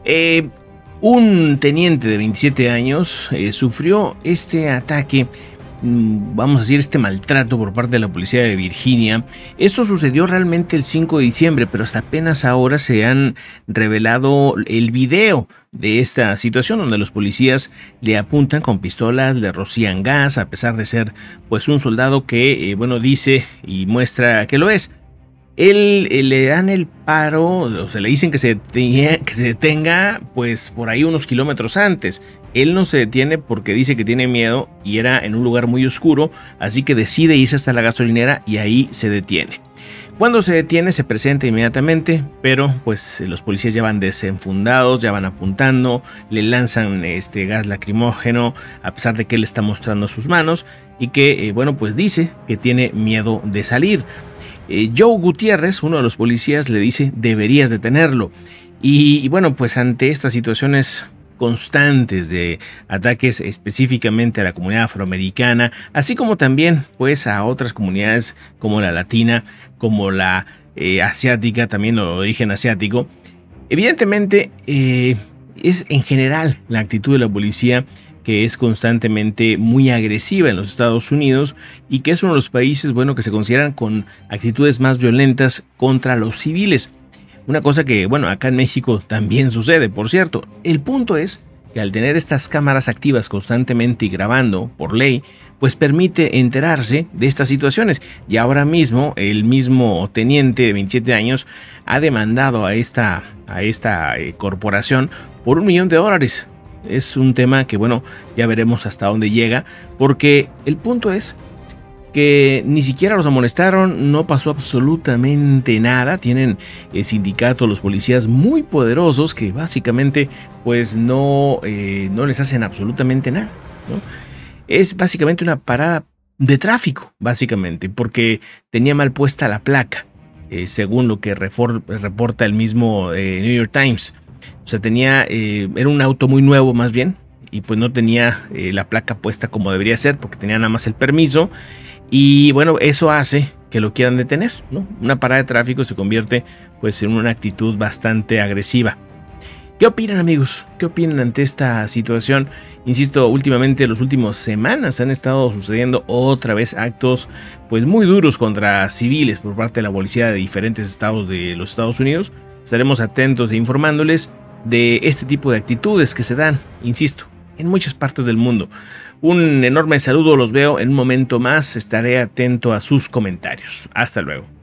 Eh, un teniente de 27 años sufrió este ataque, vamos a decir, este maltrato por parte de la policía de Virginia. Esto sucedió realmente el 5 de diciembre, pero hasta apenas ahora se han revelado el video de esta situación donde los policías le apuntan con pistolas, le rocían gas, a pesar de ser pues un soldado que, dice y muestra que lo es. Él le dan el paro, o sea, le dicen que se detenga pues por ahí unos kilómetros antes. Él no se detiene porque dice que tiene miedo y era en un lugar muy oscuro, así que decide irse hasta la gasolinera y ahí se detiene. Cuando se detiene se presenta inmediatamente, pero pues los policías ya van desenfundados, ya van apuntando, le lanzan gas lacrimógeno a pesar de que él está mostrando sus manos y que pues dice que tiene miedo de salir. Joe Gutiérrez, uno de los policías, le dice deberías detenerlo. Y bueno, pues ante estas situaciones constantes de ataques específicamente a la comunidad afroamericana, así como también pues a otras comunidades como la latina, como la asiática, también de origen asiático, evidentemente es en general la actitud de la policía que es constantemente muy agresiva en los Estados Unidos y que es uno de los países, que se consideran con actitudes más violentas contra los civiles. Una cosa que, acá en México también sucede, por cierto. El punto es que al tener estas cámaras activas constantemente y grabando por ley, pues permite enterarse de estas situaciones. Y ahora mismo, el mismo teniente de 27 años ha demandado a esta corporación por $1 millón. Es un tema que, ya veremos hasta dónde llega, porque el punto es que ni siquiera los amonestaron, no pasó absolutamente nada. Tienen el sindicato, los policías muy poderosos que básicamente pues no les hacen absolutamente nada, ¿no? Es básicamente una parada de tráfico, básicamente, porque tenía mal puesta la placa, según lo que reporta el mismo New York Times. O sea, era un auto muy nuevo más bien, y pues no tenía la placa puesta como debería ser, porque tenía nada más el permiso. Y eso hace que lo quieran detener, ¿no? Una parada de tráfico se convierte pues en una actitud bastante agresiva. ¿Qué opinan, amigos? ¿Qué opinan ante esta situación? Insisto, últimamente, las últimas semanas han estado sucediendo otra vez actos pues muy duros contra civiles por parte de la policía de diferentes estados de los Estados Unidos. Estaremos atentos e informándoles de este tipo de actitudes que se dan, insisto, en muchas partes del mundo. Un enorme saludo, los veo en un momento más, estaré atento a sus comentarios. Hasta luego.